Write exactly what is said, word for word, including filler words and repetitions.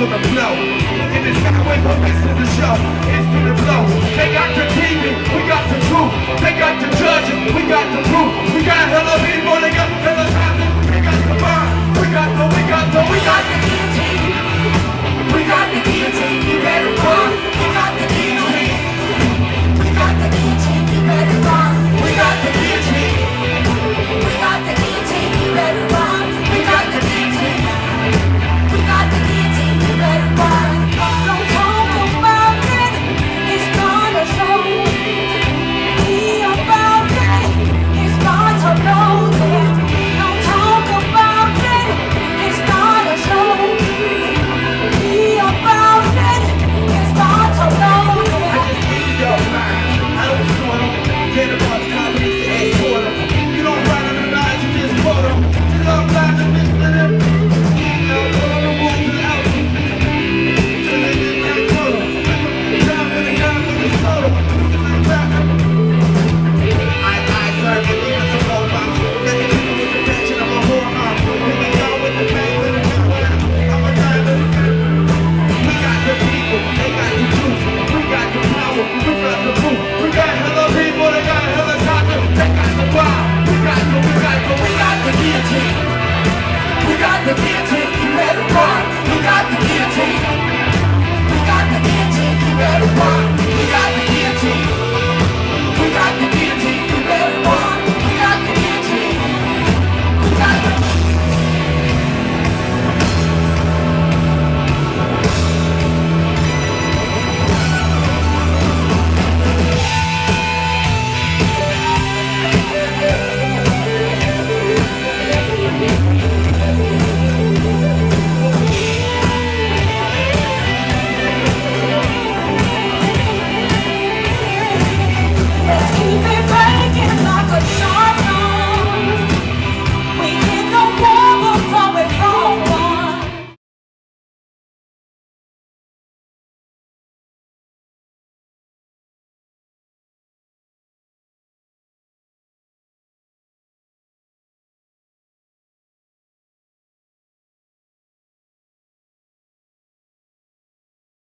on the flow. In this highway for rest of the show, it's to the flow. They got the T V, we got the truth. They got the judges, we got the proof. We got hella people, they got hella time. We got the mind, we got the, we got the